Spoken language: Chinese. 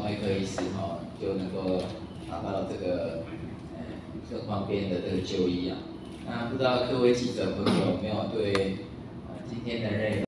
外科医师就能够达到这个更方便的这个就医啊。那不知道各位记者朋友有没有对今天的内容